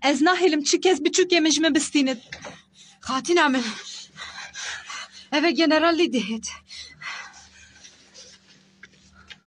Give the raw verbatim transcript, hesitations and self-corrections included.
Ez nahelim çi kes biçük yemiş mi bistînit. Xatina min. Eve generalî dihêt.